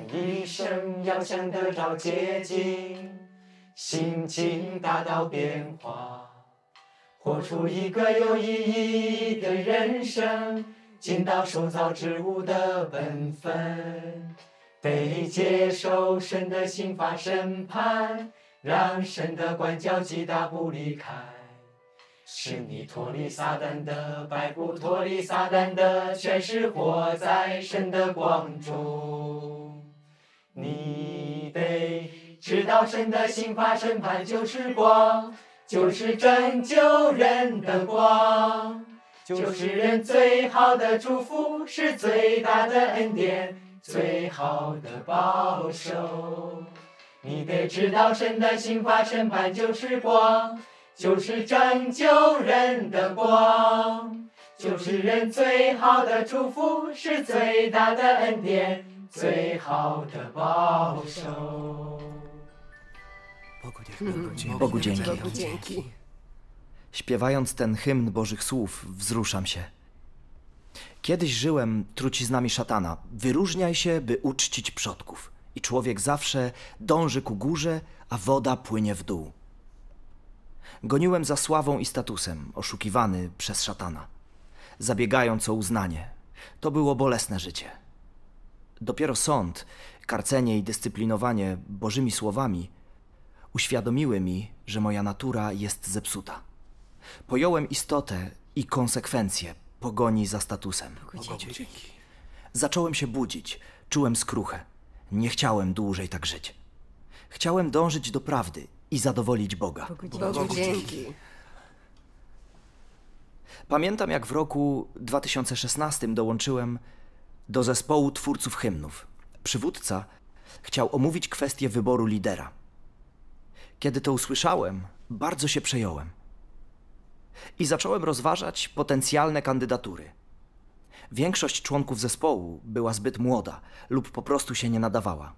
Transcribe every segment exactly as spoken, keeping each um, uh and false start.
一生要想得着捷径，心境大到变化，活出一个有意义的人生，尽到塑造之物的本分，得接受神的刑罚审判，让神的管教击打不离开，使你脱离撒旦的摆布，脱离撒旦的权势，活在神的光中。你得知道神的刑罚审判就是光，就是拯救人的光，就是人最好的祝福，是最大的恩典，最好的保守。你得知道神的刑罚审判就是光，就是拯救人的光，就是人最好的祝福，是最大的恩典，最好的保守。 Bogu dzięki. Śpiewając ten hymn Bożych Słów, wzruszam się. Kiedyś żyłem truciznami szatana. Wyróżniaj się, by uczcić przodków. I człowiek zawsze dąży ku górze, a woda płynie w dół. Goniłem za sławą i statusem, oszukiwany przez szatana, zabiegając o uznanie. To było bolesne życie. Dopiero sąd, karcenie i dyscyplinowanie Bożymi słowami uświadomiły mi, że moja natura jest zepsuta. Pojąłem istotę i konsekwencje pogoni za statusem. Zacząłem się budzić, czułem skruchę. Nie chciałem dłużej tak żyć. Chciałem dążyć do prawdy i zadowolić Boga. Bogu dzięki. Pamiętam, jak w roku dwa tysiące szesnastym dołączyłem do zespołu twórców hymnów. Przywódca chciał omówić kwestię wyboru lidera. Kiedy to usłyszałem, bardzo się przejąłem i zacząłem rozważać potencjalne kandydatury. Większość członków zespołu była zbyt młoda lub po prostu się nie nadawała.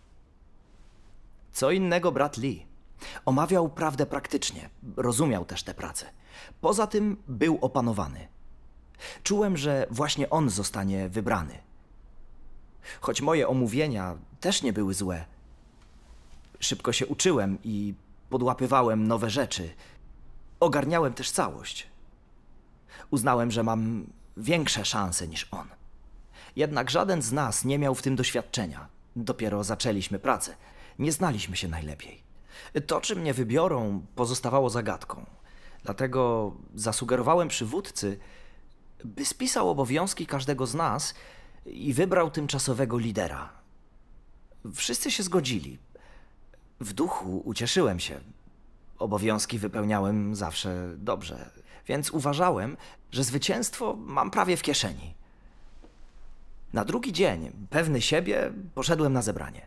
Co innego brat Lee. Omawiał prawdę praktycznie, rozumiał też tę pracę. Poza tym był opanowany. Czułem, że właśnie on zostanie wybrany. Choć moje omówienia też nie były złe. Szybko się uczyłem i podłapywałem nowe rzeczy. Ogarniałem też całość. Uznałem, że mam większe szanse niż on. Jednak żaden z nas nie miał w tym doświadczenia. Dopiero zaczęliśmy pracę. Nie znaliśmy się najlepiej. To, czy mnie wybiorą, pozostawało zagadką. Dlatego zasugerowałem przywódcy, by spisał obowiązki każdego z nas i wybrał tymczasowego lidera. Wszyscy się zgodzili. W duchu ucieszyłem się. Obowiązki wypełniałem zawsze dobrze, więc uważałem, że zwycięstwo mam prawie w kieszeni. Na drugi dzień, pewny siebie, poszedłem na zebranie.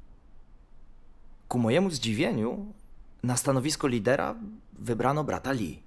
Ku mojemu zdziwieniu, na stanowisko lidera wybrano brata Lee.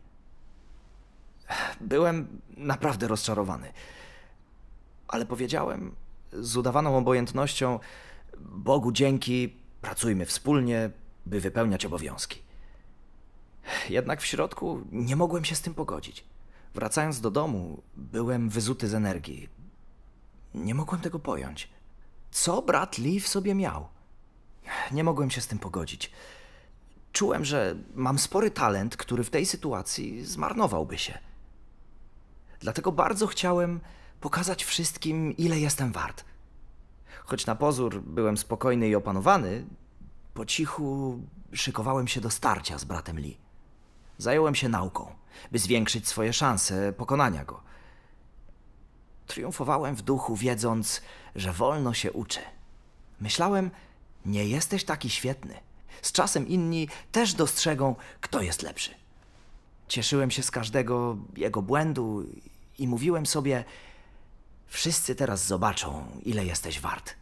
Byłem naprawdę rozczarowany, ale powiedziałem z udawaną obojętnością: Bogu dzięki, pracujmy wspólnie, by wypełniać obowiązki. Jednak w środku nie mogłem się z tym pogodzić. Wracając do domu, byłem wyzuty z energii. Nie mogłem tego pojąć. Co brat Lee w sobie miał? Nie mogłem się z tym pogodzić. Czułem, że mam spory talent, który w tej sytuacji zmarnowałby się. Dlatego bardzo chciałem pokazać wszystkim, ile jestem wart. Choć na pozór byłem spokojny i opanowany, po cichu szykowałem się do starcia z bratem Lee. Zająłem się nauką, by zwiększyć swoje szanse pokonania go. Triumfowałem w duchu, wiedząc, że wolno się uczy. Myślałem, nie jesteś taki świetny. Z czasem inni też dostrzegą, kto jest lepszy. Cieszyłem się z każdego jego błędu i mówiłem sobie: wszyscy teraz zobaczą, ile jesteś wart.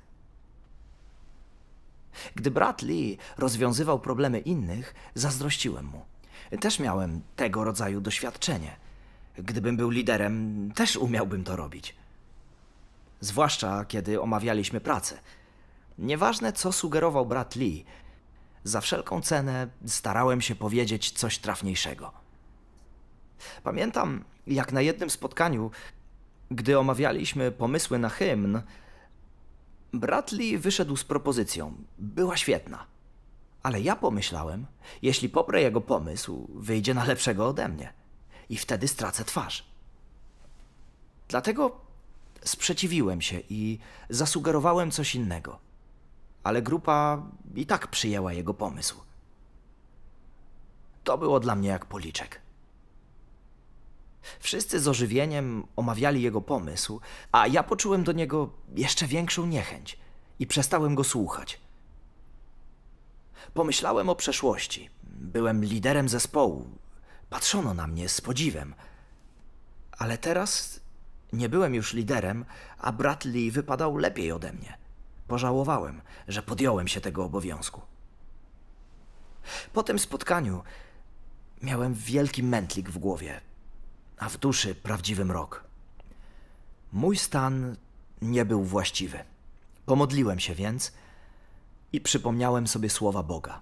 Gdy brat Lee rozwiązywał problemy innych, zazdrościłem mu. Też miałem tego rodzaju doświadczenie. Gdybym był liderem, też umiałbym to robić. Zwłaszcza kiedy omawialiśmy pracę. Nieważne, co sugerował brat Lee, za wszelką cenę starałem się powiedzieć coś trafniejszego. Pamiętam, jak na jednym spotkaniu, gdy omawialiśmy pomysły na hymn, Brat Lee wyszedł z propozycją. Była świetna. Ale ja pomyślałem, jeśli poprę jego pomysł, wyjdzie na lepszego ode mnie. I wtedy stracę twarz. Dlatego sprzeciwiłem się i zasugerowałem coś innego. Ale grupa i tak przyjęła jego pomysł. To było dla mnie jak policzek. Wszyscy z ożywieniem omawiali jego pomysł, a ja poczułem do niego jeszcze większą niechęć i przestałem go słuchać. Pomyślałem o przeszłości. Byłem liderem zespołu. Patrzono na mnie z podziwem. Ale teraz nie byłem już liderem, a brat Lee wypadał lepiej ode mnie. Pożałowałem, że podjąłem się tego obowiązku. Po tym spotkaniu miałem wielki mętlik w głowie, a w duszy prawdziwy mrok. Mój stan nie był właściwy. Pomodliłem się więc i przypomniałem sobie słowa Boga.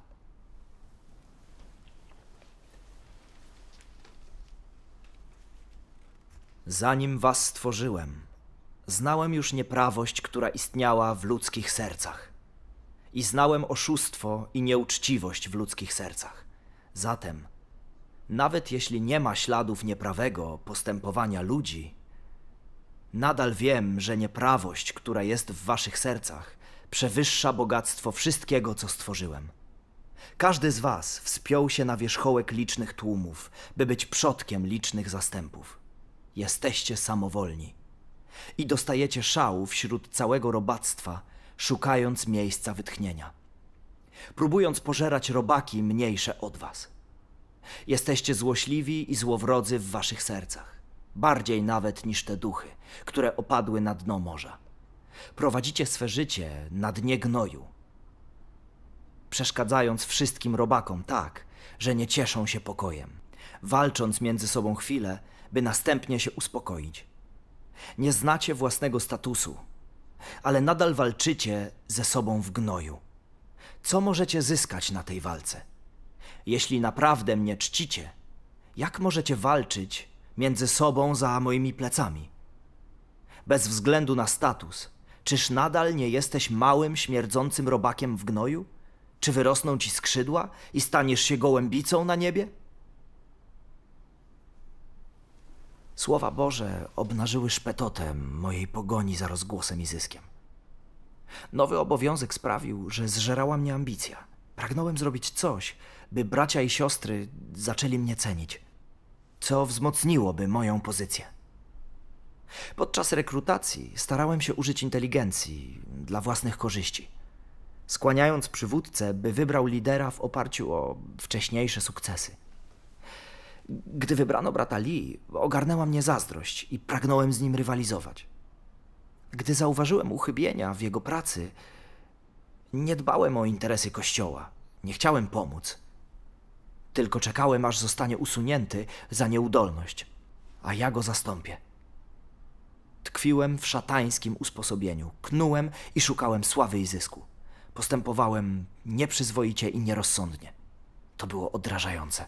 Zanim was stworzyłem, znałem już nieprawość, która istniała w ludzkich sercach. I znałem oszustwo i nieuczciwość w ludzkich sercach. Zatem, nawet jeśli nie ma śladów nieprawego postępowania ludzi, nadal wiem, że nieprawość, która jest w waszych sercach, przewyższa bogactwo wszystkiego, co stworzyłem. Każdy z was wspiął się na wierzchołek licznych tłumów, by być przodkiem licznych zastępów. Jesteście samowolni i dostajecie szału wśród całego robactwa, szukając miejsca wytchnienia, próbując pożerać robaki mniejsze od was. Jesteście złośliwi i złowrodzy w waszych sercach, bardziej nawet niż te duchy, które opadły na dno morza. Prowadzicie swe życie na dnie gnoju, przeszkadzając wszystkim robakom tak, że nie cieszą się pokojem, walcząc między sobą chwilę, by następnie się uspokoić. Nie znacie własnego statusu, ale nadal walczycie ze sobą w gnoju. Co możecie zyskać na tej walce? Jeśli naprawdę mnie czcicie, jak możecie walczyć między sobą za moimi plecami? Bez względu na status, czyż nadal nie jesteś małym, śmierdzącym robakiem w gnoju? Czy wyrosną ci skrzydła i staniesz się gołębicą na niebie? Słowa Boże obnażyły szpetotę mojej pogoni za rozgłosem i zyskiem. Nowy obowiązek sprawił, że zżerała mnie ambicja. Pragnąłem zrobić coś, by bracia i siostry zaczęli mnie cenić, co wzmocniłoby moją pozycję. Podczas rekrutacji starałem się użyć inteligencji dla własnych korzyści, skłaniając przywódcę, by wybrał lidera w oparciu o wcześniejsze sukcesy. Gdy wybrano brata Lee, ogarnęła mnie zazdrość i pragnąłem z nim rywalizować. Gdy zauważyłem uchybienia w jego pracy, nie dbałem o interesy Kościoła, nie chciałem pomóc. Tylko czekałem, aż zostanie usunięty za nieudolność, a ja go zastąpię. Tkwiłem w szatańskim usposobieniu, knułem i szukałem sławy i zysku. Postępowałem nieprzyzwoicie i nierozsądnie. To było odrażające.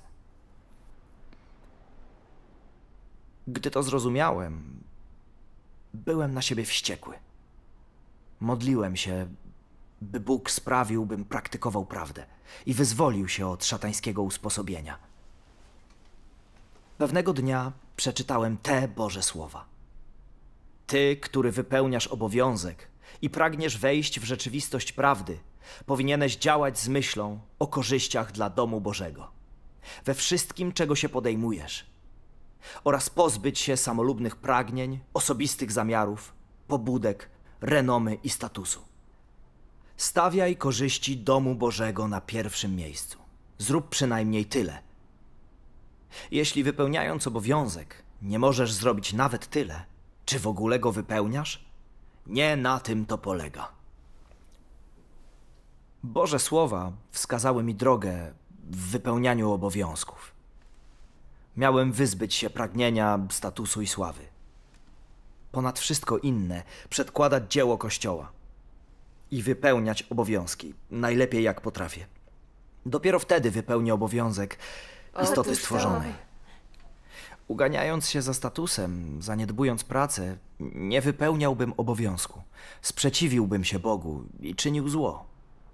Gdy to zrozumiałem, byłem na siebie wściekły. Modliłem się, by Bóg sprawił, bym praktykował prawdę i wyzwolił się od szatańskiego usposobienia. Pewnego dnia przeczytałem te Boże słowa. Ty, który wypełniasz obowiązek i pragniesz wejść w rzeczywistość prawdy, powinieneś działać z myślą o korzyściach dla domu Bożego, we wszystkim, czego się podejmujesz, oraz pozbyć się samolubnych pragnień, osobistych zamiarów, pobudek, renomy i statusu. Stawiaj korzyści domu Bożego na pierwszym miejscu. Zrób przynajmniej tyle. Jeśli wypełniając obowiązek nie możesz zrobić nawet tyle, czy w ogóle go wypełniasz? Nie na tym to polega. Boże słowa wskazały mi drogę w wypełnianiu obowiązków. Miałem wyzbyć się pragnienia, statusu i sławy. Ponad wszystko inne przedkładać dzieło Kościoła i wypełniać obowiązki, najlepiej jak potrafię. Dopiero wtedy wypełnię obowiązek istoty Otóż to. stworzonej. Uganiając się za statusem, zaniedbując pracę, nie wypełniałbym obowiązku. Sprzeciwiłbym się Bogu i czynił zło.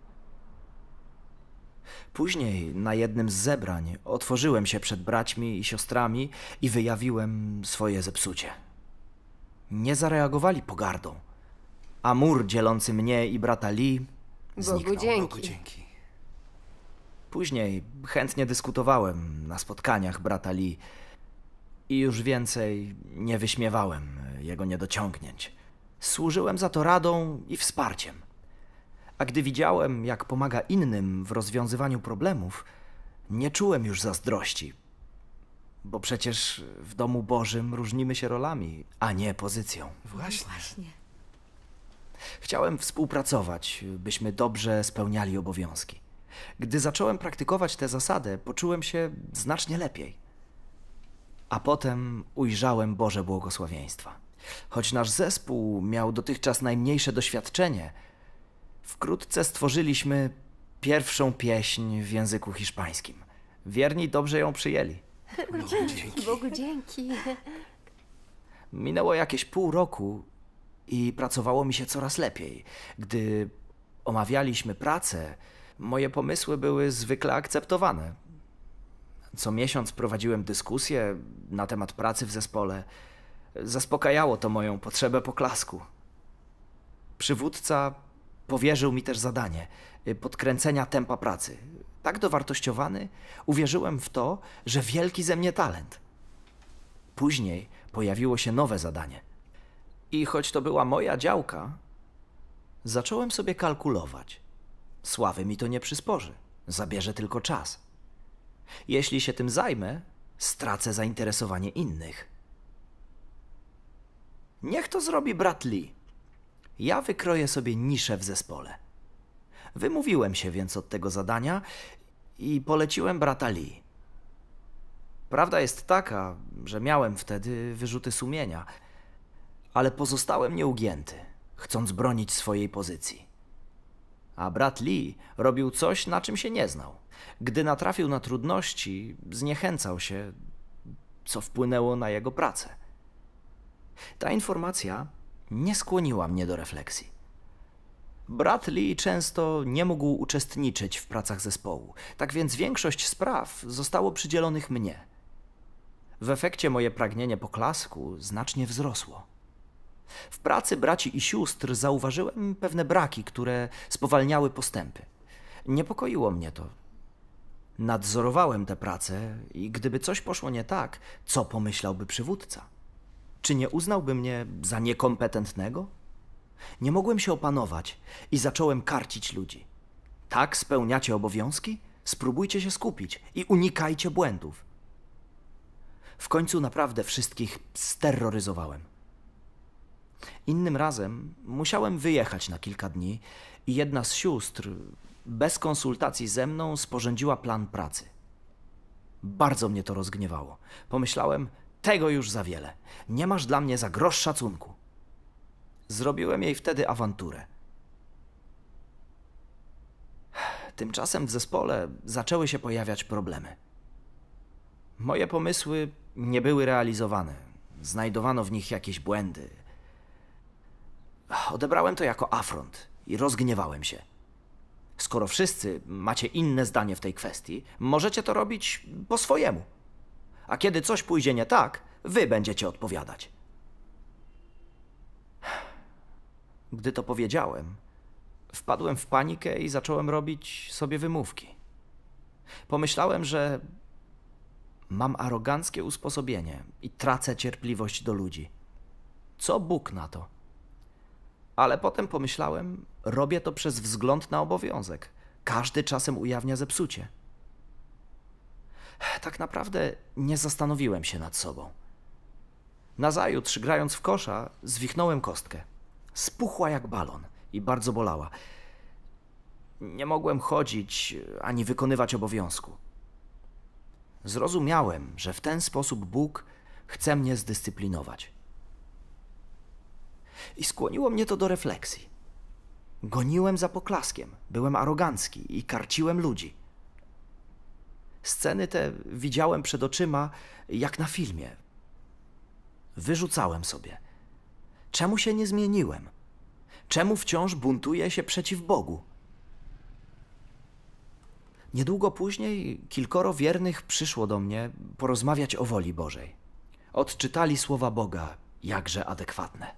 Później na jednym z zebrań otworzyłem się przed braćmi i siostrami i wyjawiłem swoje zepsucie. Nie zareagowali pogardą, a mur dzielący mnie i brata Lee zniknął. Bogu dzięki. Bogu dzięki. Później chętnie dyskutowałem na spotkaniach brata Lee i już więcej nie wyśmiewałem jego niedociągnięć. Służyłem za to radą i wsparciem. A gdy widziałem, jak pomaga innym w rozwiązywaniu problemów, nie czułem już zazdrości. Bo przecież w domu Bożym różnimy się rolami, a nie pozycją. Właśnie. Właśnie. Chciałem współpracować, byśmy dobrze spełniali obowiązki. Gdy zacząłem praktykować tę zasadę, poczułem się znacznie lepiej. A potem ujrzałem Boże błogosławieństwa. Choć nasz zespół miał dotychczas najmniejsze doświadczenie, wkrótce stworzyliśmy pierwszą pieśń w języku hiszpańskim. Wierni dobrze ją przyjęli. Bogu dzięki. Bogu dzięki. Minęło jakieś pół roku i pracowało mi się coraz lepiej. Gdy omawialiśmy pracę, moje pomysły były zwykle akceptowane. Co miesiąc prowadziłem dyskusje na temat pracy w zespole. Zaspokajało to moją potrzebę poklasku. Przywódca powierzył mi też zadanie podkręcenia tempa pracy. Tak dowartościowany, uwierzyłem w to, że wielki ze mnie talent. Później pojawiło się nowe zadanie. I choć to była moja działka, zacząłem sobie kalkulować. Sławy mi to nie przysporzy, zabierze tylko czas. Jeśli się tym zajmę, stracę zainteresowanie innych. Niech to zrobi brat Lee. Ja wykroję sobie niszę w zespole. Wymówiłem się więc od tego zadania i poleciłem brata Lee. Prawda jest taka, że miałem wtedy wyrzuty sumienia, ale pozostałem nieugięty, chcąc bronić swojej pozycji. A brat Lee robił coś, na czym się nie znał. Gdy natrafił na trudności, zniechęcał się, co wpłynęło na jego pracę. Ta informacja nie skłoniła mnie do refleksji. Brat Lee często nie mógł uczestniczyć w pracach zespołu, tak więc większość spraw zostało przydzielonych mnie. W efekcie moje pragnienie poklasku znacznie wzrosło. W pracy braci i sióstr zauważyłem pewne braki, które spowalniały postępy. Niepokoiło mnie to. Nadzorowałem tę pracę i gdyby coś poszło nie tak, co pomyślałby przywódca? Czy nie uznałby mnie za niekompetentnego? Nie mogłem się opanować i zacząłem karcić ludzi. Tak spełniacie obowiązki? Spróbujcie się skupić i unikajcie błędów. W końcu naprawdę wszystkich steroryzowałem. Innym razem musiałem wyjechać na kilka dni i jedna z sióstr bez konsultacji ze mną sporządziła plan pracy. Bardzo mnie to rozgniewało. Pomyślałem, tego już za wiele. Nie masz dla mnie za grosz szacunku. Zrobiłem jej wtedy awanturę. Tymczasem w zespole zaczęły się pojawiać problemy. Moje pomysły nie były realizowane. Znajdowano w nich jakieś błędy. Odebrałem to jako afront i rozgniewałem się. Skoro wszyscy macie inne zdanie w tej kwestii, możecie to robić po swojemu. A kiedy coś pójdzie nie tak, wy będziecie odpowiadać. Gdy to powiedziałem, wpadłem w panikę i zacząłem robić sobie wymówki. Pomyślałem, że mam aroganckie usposobienie i tracę cierpliwość do ludzi. Co Bóg na to? Ale potem pomyślałem, robię to przez wzgląd na obowiązek. Każdy czasem ujawnia zepsucie. Tak naprawdę nie zastanowiłem się nad sobą. Nazajutrz, grając w kosza, zwichnąłem kostkę. Spuchła jak balon i bardzo bolała. Nie mogłem chodzić ani wykonywać obowiązku. Zrozumiałem, że w ten sposób Bóg chce mnie zdyscyplinować. I skłoniło mnie to do refleksji. Goniłem za poklaskiem, byłem arogancki i karciłem ludzi. Sceny te widziałem przed oczyma jak na filmie. Wyrzucałem sobie. Czemu się nie zmieniłem? Czemu wciąż buntuję się przeciw Bogu? Niedługo później kilkoro wiernych przyszło do mnie porozmawiać o woli Bożej. Odczytali słowa Boga, jakże adekwatne.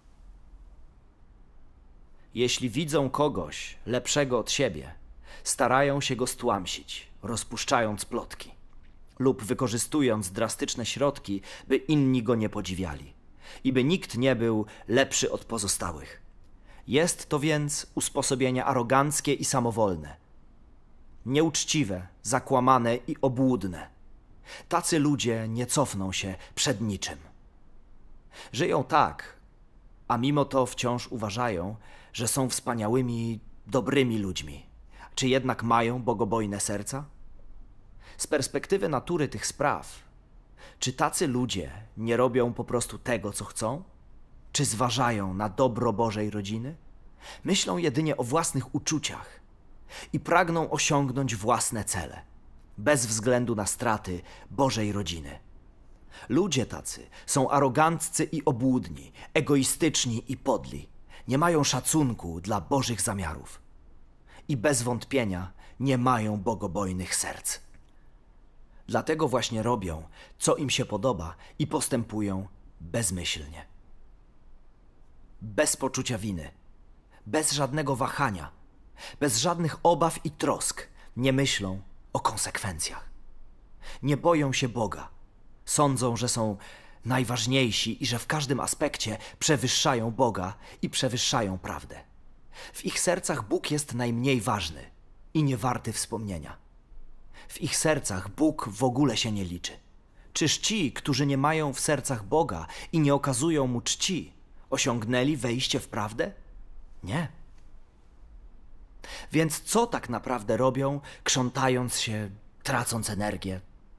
Jeśli widzą kogoś lepszego od siebie, starają się go stłamsić, rozpuszczając plotki lub wykorzystując drastyczne środki, by inni go nie podziwiali i by nikt nie był lepszy od pozostałych. Jest to więc usposobienie aroganckie i samowolne, nieuczciwe, zakłamane i obłudne. Tacy ludzie nie cofną się przed niczym. Żyją tak, a mimo to wciąż uważają, że są wspaniałymi, dobrymi ludźmi. Czy jednak mają bogobojne serca? Z perspektywy natury tych spraw, czy tacy ludzie nie robią po prostu tego, co chcą? Czy zważają na dobro Bożej rodziny? Myślą jedynie o własnych uczuciach i pragną osiągnąć własne cele, bez względu na straty Bożej rodziny. Ludzie tacy są aroganccy i obłudni, egoistyczni i podli. Nie mają szacunku dla Bożych zamiarów i bez wątpienia nie mają bogobojnych serc. Dlatego właśnie robią, co im się podoba i postępują bezmyślnie. Bez poczucia winy, bez żadnego wahania, bez żadnych obaw i trosk nie myślą o konsekwencjach. Nie boją się Boga. Sądzą, że są najważniejsi i że w każdym aspekcie przewyższają Boga i przewyższają prawdę. W ich sercach Bóg jest najmniej ważny i nie warty wspomnienia. W ich sercach Bóg w ogóle się nie liczy. Czyż ci, którzy nie mają w sercach Boga i nie okazują Mu czci, osiągnęli wejście w prawdę? Nie. Więc co tak naprawdę robią, krzątając się, tracąc energię?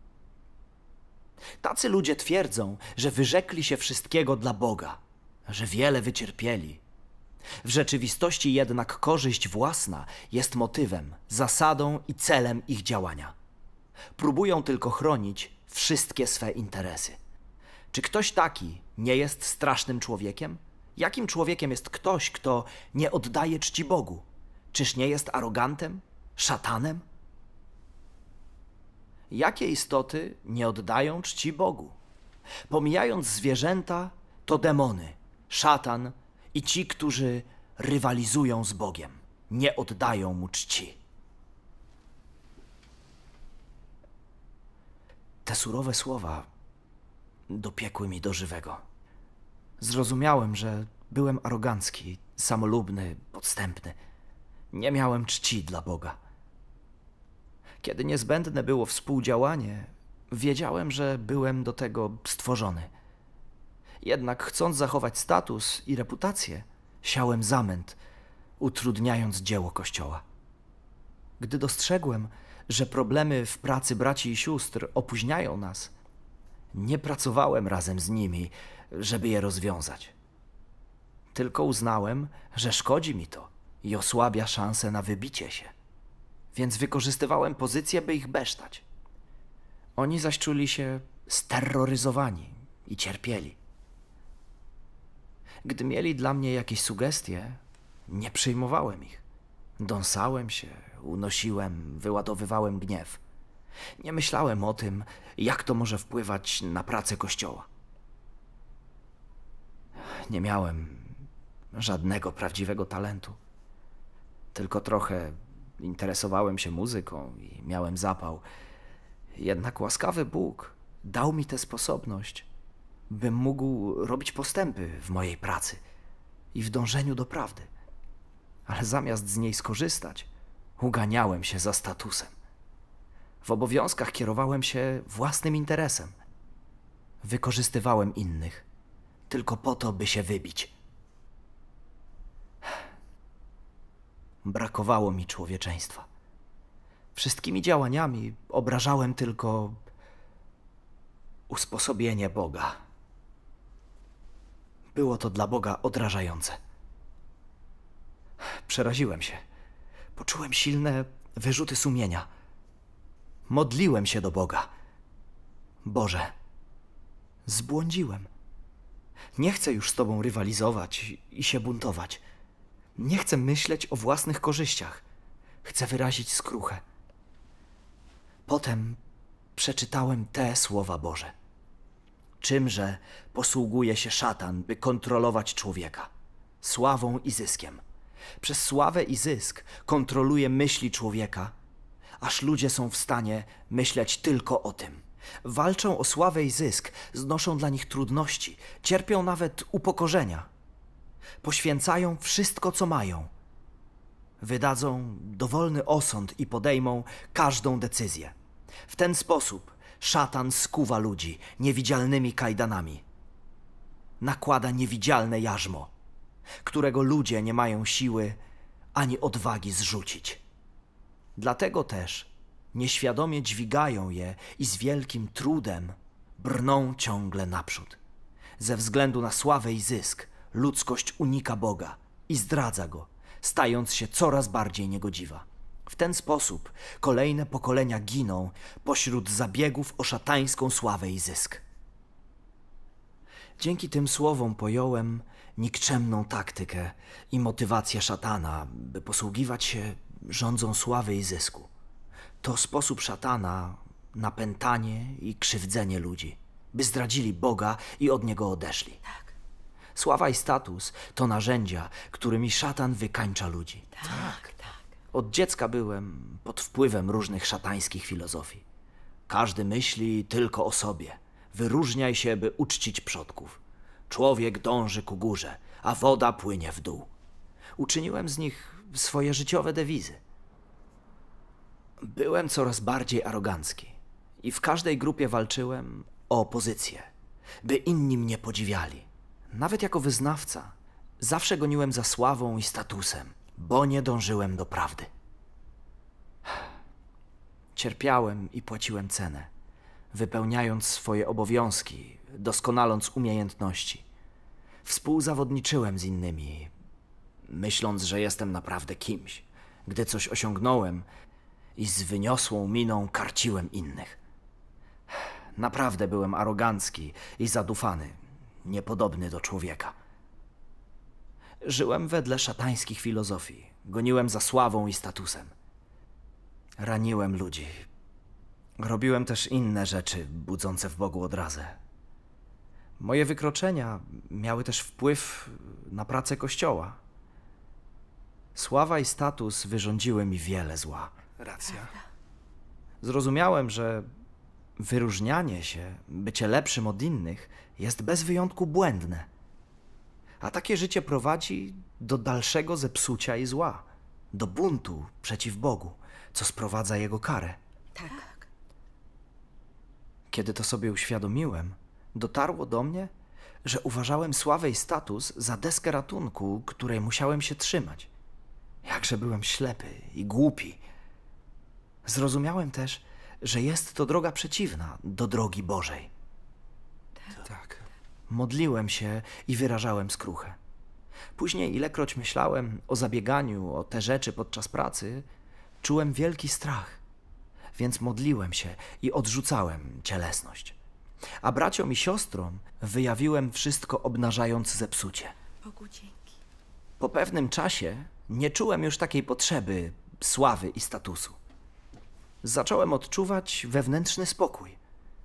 Tacy ludzie twierdzą, że wyrzekli się wszystkiego dla Boga, że wiele wycierpieli. W rzeczywistości jednak korzyść własna jest motywem, zasadą i celem ich działania. Próbują tylko chronić wszystkie swe interesy. Czy ktoś taki nie jest strasznym człowiekiem? Jakim człowiekiem jest ktoś, kto nie oddaje czci Bogu? Czyż nie jest arogantem? Szatanem? Jakie istoty nie oddają czci Bogu? Pomijając zwierzęta, to demony, szatan i ci, którzy rywalizują z Bogiem, nie oddają Mu czci. Te surowe słowa dopiekły mi do żywego. Zrozumiałem, że byłem arogancki, samolubny, podstępny. Nie miałem czci dla Boga. Kiedy niezbędne było współdziałanie, wiedziałem, że byłem do tego stworzony. Jednak chcąc zachować status i reputację, siałem zamęt, utrudniając dzieło Kościoła. Gdy dostrzegłem, że problemy w pracy braci i sióstr opóźniają nas, nie pracowałem razem z nimi, żeby je rozwiązać. Tylko uznałem, że szkodzi mi to i osłabia szanse na wybicie się. Więc wykorzystywałem pozycję, by ich besztać. Oni zaś czuli się sterroryzowani i cierpieli. Gdy mieli dla mnie jakieś sugestie, nie przyjmowałem ich. Dąsałem się, unosiłem, wyładowywałem gniew. Nie myślałem o tym, jak to może wpływać na pracę Kościoła. Nie miałem żadnego prawdziwego talentu. Tylko trochę interesowałem się muzyką i miałem zapał. Jednak łaskawy Bóg dał mi tę sposobność, bym mógł robić postępy w mojej pracy i w dążeniu do prawdy. Ale zamiast z niej skorzystać, uganiałem się za statusem. W obowiązkach kierowałem się własnym interesem. Wykorzystywałem innych, tylko po to, by się wybić. Brakowało mi człowieczeństwa. Wszystkimi działaniami obrażałem tylko usposobienie Boga. Było to dla Boga odrażające. Przeraziłem się. Poczułem silne wyrzuty sumienia. Modliłem się do Boga. Boże, zbłądziłem. Nie chcę już z Tobą rywalizować i się buntować. Nie chcę myśleć o własnych korzyściach. Chcę wyrazić skruchę. Potem przeczytałem te słowa Boże. Czymże posługuje się szatan, by kontrolować człowieka? Sławą i zyskiem. Przez sławę i zysk kontroluje myśli człowieka, aż ludzie są w stanie myśleć tylko o tym. Walczą o sławę i zysk, znoszą dla nich trudności, cierpią nawet upokorzenia. Poświęcają wszystko, co mają. Wydadzą dowolny osąd i podejmą każdą decyzję. W ten sposób szatan skuwa ludzi niewidzialnymi kajdanami. Nakłada niewidzialne jarzmo, którego ludzie nie mają siły ani odwagi zrzucić. Dlatego też nieświadomie dźwigają je i z wielkim trudem brną ciągle naprzód. Ze względu na sławę i zysk ludzkość unika Boga i zdradza Go, stając się coraz bardziej niegodziwa. W ten sposób kolejne pokolenia giną pośród zabiegów o szatańską sławę i zysk. Dzięki tym słowom pojąłem nikczemną taktykę i motywację szatana, by posługiwać się rządzą sławy i zysku. To sposób szatana na pętanie i krzywdzenie ludzi, by zdradzili Boga i od Niego odeszli. Tak. Sława i status to narzędzia, którymi szatan wykańcza ludzi. Tak, tak. Od dziecka byłem pod wpływem różnych szatańskich filozofii. Każdy myśli tylko o sobie. Wyróżniaj się, by uczcić przodków. Człowiek dąży ku górze, a woda płynie w dół. Uczyniłem z nich swoje życiowe dewizy. Byłem coraz bardziej arogancki i w każdej grupie walczyłem o pozycję, by inni mnie podziwiali. Nawet jako wyznawca zawsze goniłem za sławą i statusem, bo nie dążyłem do prawdy. Cierpiałem i płaciłem cenę, wypełniając swoje obowiązki, doskonaląc umiejętności. Współzawodniczyłem z innymi, myśląc, że jestem naprawdę kimś. Gdy coś osiągnąłem i z wyniosłą miną karciłem innych. Naprawdę byłem arogancki i zadufany, niepodobny do człowieka. Żyłem wedle szatańskich filozofii, goniłem za sławą i statusem. Raniłem ludzi. Robiłem też inne rzeczy budzące w Bogu odrazę. Moje wykroczenia miały też wpływ na pracę Kościoła. Sława i status wyrządziły mi wiele zła. Racja. Zrozumiałem, że wyróżnianie się, bycie lepszym od innych jest bez wyjątku błędne. A takie życie prowadzi do dalszego zepsucia i zła, do buntu przeciw Bogu, co sprowadza Jego karę. Tak. Kiedy to sobie uświadomiłem, dotarło do mnie, że uważałem sławę i status za deskę ratunku, której musiałem się trzymać. Jakże byłem ślepy i głupi. Zrozumiałem też, że jest to droga przeciwna do drogi Bożej. Tak. Modliłem się i wyrażałem skruchę. Później, ilekroć myślałem o zabieganiu o te rzeczy podczas pracy, czułem wielki strach, więc modliłem się i odrzucałem cielesność. A braciom i siostrom wyjawiłem wszystko, obnażając zepsucie. Bogu dzięki. Po pewnym czasie nie czułem już takiej potrzeby sławy i statusu. Zacząłem odczuwać wewnętrzny spokój.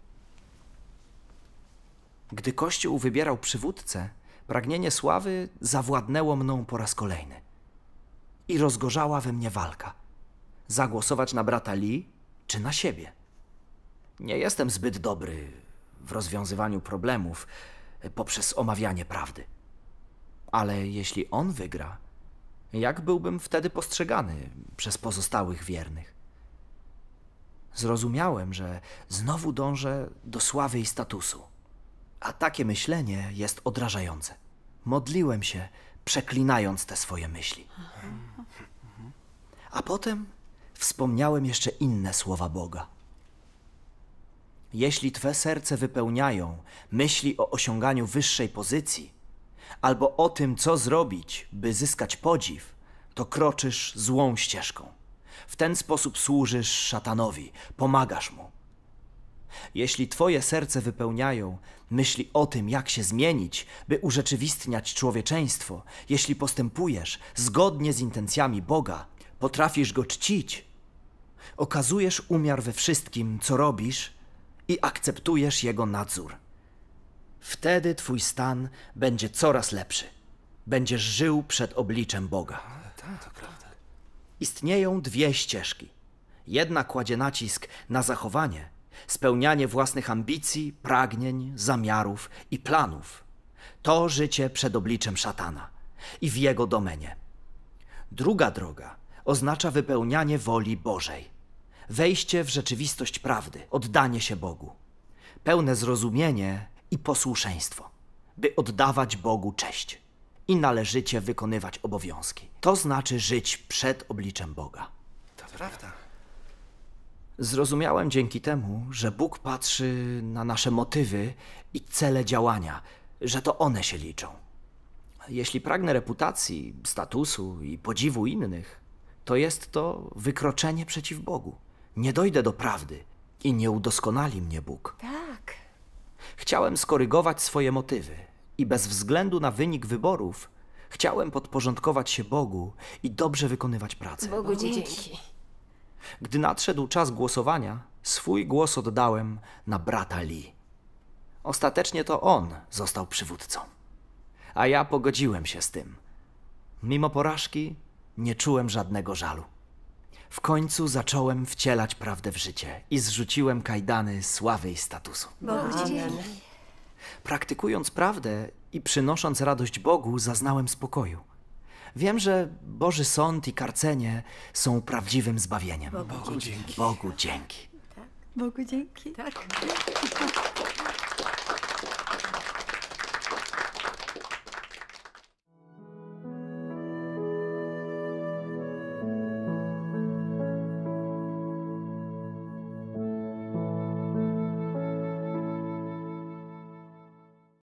Gdy Kościół wybierał przywódcę, pragnienie sławy zawładnęło mną po raz kolejny. I rozgorzała we mnie walka. Zagłosować na brata Lee czy na siebie? Nie jestem zbyt dobry w rozwiązywaniu problemów poprzez omawianie prawdy. Ale jeśli on wygra, jak byłbym wtedy postrzegany przez pozostałych wiernych? Zrozumiałem, że znowu dążę do sławy i statusu. A takie myślenie jest odrażające. Modliłem się, przeklinając te swoje myśli. A potem wspomniałem jeszcze inne słowa Boga. Jeśli twe serce wypełniają myśli o osiąganiu wyższej pozycji, albo o tym, co zrobić, by zyskać podziw, to kroczysz złą ścieżką. W ten sposób służysz szatanowi, pomagasz mu. Jeśli twoje serce wypełniają myśli o tym, jak się zmienić, by urzeczywistniać człowieczeństwo, jeśli postępujesz zgodnie z intencjami Boga, potrafisz Go czcić, okazujesz umiar we wszystkim, co robisz i akceptujesz Jego nadzór. Wtedy twój stan będzie coraz lepszy. Będziesz żył przed obliczem Boga. Istnieją dwie ścieżki. Jedna kładzie nacisk na zachowanie, spełnianie własnych ambicji, pragnień, zamiarów i planów. To życie przed obliczem szatana i w jego domenie. Druga droga oznacza wypełnianie woli Bożej. Wejście w rzeczywistość prawdy, oddanie się Bogu. Pełne zrozumienie i posłuszeństwo, by oddawać Bogu cześć i należycie wykonywać obowiązki. To znaczy żyć przed obliczem Boga. To prawda. Zrozumiałem dzięki temu, że Bóg patrzy na nasze motywy i cele działania, że to one się liczą. Jeśli pragnę reputacji, statusu i podziwu innych, to jest to wykroczenie przeciw Bogu. Nie dojdę do prawdy i nie udoskonali mnie Bóg. Tak. Chciałem skorygować swoje motywy i bez względu na wynik wyborów chciałem podporządkować się Bogu i dobrze wykonywać pracę. Bogu dzięki. Gdy nadszedł czas głosowania, swój głos oddałem na brata Lee. Ostatecznie to on został przywódcą, a ja pogodziłem się z tym. Mimo porażki nie czułem żadnego żalu. W końcu zacząłem wcielać prawdę w życie i zrzuciłem kajdany sławy i statusu. Bogu dzięki. Praktykując prawdę i przynosząc radość Bogu, zaznałem spokoju. Wiem, że Boży sąd i karcenie są prawdziwym zbawieniem. Bogu Bogu dzięki. Bogu dzięki. Bogu dzięki. Tak.